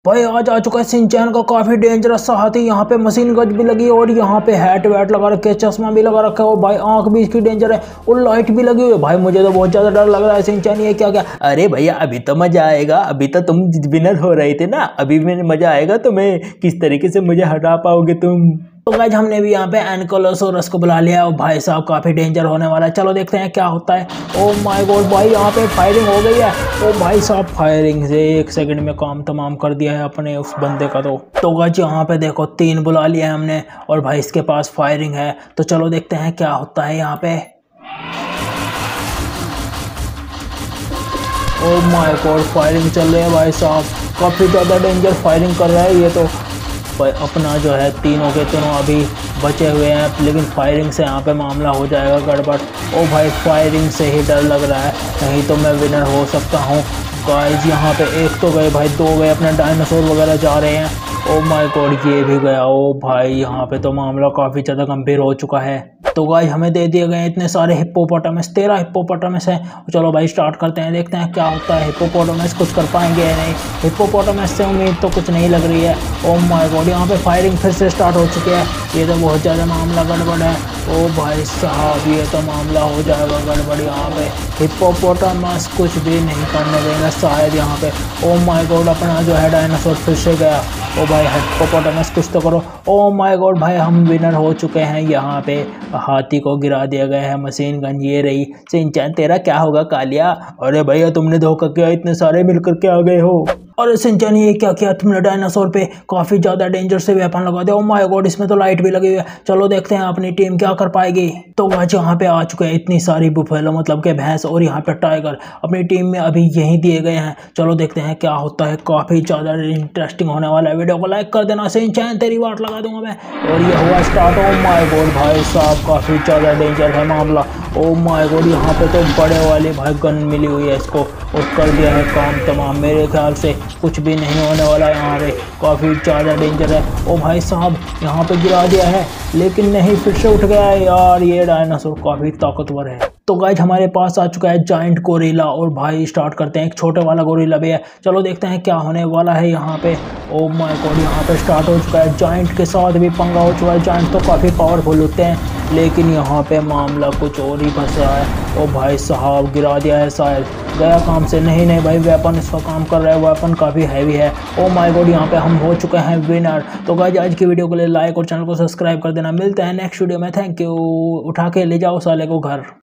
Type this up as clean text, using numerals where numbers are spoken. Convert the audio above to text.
भाई आज आ चुका है सिंचैन का काफी डेंजरस सा हाथी। यहाँ पे मशीन गज भी लगी है और यहाँ पे हैट वैट लगा रखे है, चश्मा भी लगा रखा है और भाई आंख भी इसकी डेंजर है और लाइट भी लगी हुई है। भाई मुझे तो बहुत ज्यादा डर लग रहा है। सिंचैन ये क्या क्या? अरे भैया अभी तो मजा आएगा, अभी तो तुम विनर हो रहे थे ना, अभी में मजा आएगा तुम्हें। किस तरीके से मुझे हटा पाओगे तुम? तो गाइस हमने भी यहाँ पे एनकोलोसोरस को बुला लिया और भाई साहब काफी डेंजर होने वाला है। चलो देखते हैं क्या होता है। ओ माय गॉड भाई यहाँ पे फायरिंग हो गई है। ओ भाई साहब फायरिंग से 1 सेकंड में काम तमाम कर दिया है अपने उस बंदे का। तो गाइस यहाँ पे देखो 3 बुला लिया है हमने और भाई इसके पास फायरिंग है। तो चलो देखते हैं क्या होता है यहाँ पे। ओ माय गॉड फायरिंग चल रही है भाई साहब, काफी ज्यादा डेंजर फायरिंग कर रहा है ये तो। अपना जो है तीनों के तीनों अभी बचे हुए हैं, लेकिन फायरिंग से यहाँ पे मामला हो जाएगा गड़बड़। ओ भाई फायरिंग से ही डर लग रहा है, नहीं तो मैं विनर हो सकता हूँ। गाइस यहाँ पे एक तो गए भाई, 2 गए, अपने डायनासोर वगैरह जा रहे हैं। ओ माय गॉड ये भी गया। ओ भाई यहाँ पे तो मामला काफ़ी ज़्यादा गंभीर हो चुका है। तो गाइस हमें दे दिए गए इतने सारे हिप्पोपोटामस, 13 हिप्पोपोटामस है। चलो भाई स्टार्ट करते हैं, देखते हैं क्या होता है। हिप्पोपोटामस कुछ कर पाएंगे या नहीं? हिप्पोपोटामस से उम्मीद तो कुछ नहीं लग रही है। ओ माय गॉड यहाँ पे फायरिंग फिर से स्टार्ट हो चुकी है। ये तो बहुत ज़्यादा मामला गड़बड़ है। ओ भाई साहब ये तो मामला हो जाएगा गड़बड़ यहाँ पे। हिप्पोपोटामस कुछ भी नहीं करने देंगे शायद यहाँ पे। ओ माय गॉड अपना जो है डायनासोर फिर से गया। ओ भाई हिप्पोपोटामस कुछ तो करो। ओ माय गॉड भाई हम विनर हो चुके हैं। यहाँ पे हाथी को गिरा दिया गया है, मशीन गन ये रही। सिंचैन तेरा क्या होगा कालिया? अरे भैया तुमने धोखा किया, इतने सारे मिलकर के आ गए हो। और सिंचैन ये क्या किया तुमने? डायनासोर पे काफी ज्यादा डेंजर से वेपन लगा दिया। ओ माय गॉड इसमें तो लाइट भी लगी हुई है। चलो देखते हैं अपनी टीम क्या कर पाएगी। तो आज यहाँ पे आ चुके हैं इतनी सारी बुफेलो मतलब के भैंस और यहाँ पे टाइगर अपनी टीम में अभी यहीं दिए गए हैं। चलो देखते हैं क्या होता है, काफी ज्यादा इंटरेस्टिंग होने वाला है। वीडियो को लाइक कर देना। सिंचैन तेरी वाट लगा दूंगा मैं। और ये हुआ स्टार्ट। ओ माय गॉड भाई साहब काफी ज्यादा डेंजर है मामला। ओ माय गॉड यहाँ पे तो बड़े वाली भाई गन मिली हुई है इसको और कर दिया है काम तमाम। मेरे ख्याल से कुछ भी नहीं होने वाला यहाँ पे, काफ़ी ज़्यादा डेंजर है। ओ भाई साहब यहाँ पे गिरा दिया है लेकिन नहीं, फिर से उठ गया है यार। ये डायनासोर काफ़ी ताकतवर है। तो गाइस हमारे पास आ चुका है जाइंट गोरिल्ला और भाई स्टार्ट करते हैं। एक छोटे वाला गोरिल्ला भी है। चलो देखते हैं क्या होने वाला है यहाँ पे। ओ माय गॉड यहाँ पे स्टार्ट हो चुका है, जाइंट के साथ भी पंगा हो चुका है। जाइंट तो काफ़ी पावरफुल होते हैं लेकिन यहाँ पे मामला कुछ और ही फंस रहा है। ओ भाई साहब गिरा दिया है शायद, गया काम से। नहीं भाई वेपन इसका काम कर रहा है, वेपन काफ़ी हैवी है। ओ माय गॉड यहाँ पे हम हो चुके हैं विनर। तो गाइस आज की वीडियो के लिए लाइक और चैनल को सब्सक्राइब कर देना। मिलते हैं नेक्स्ट वीडियो में। Thank you. उठा के ले जाओ साले को घर।